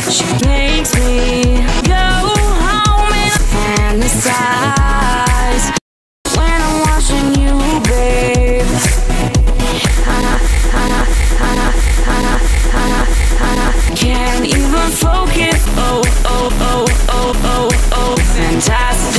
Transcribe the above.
She makes me go home and fantasize when I'm watching you, babe. Can't even focus. Oh, oh, oh, oh, oh, oh, fantastic.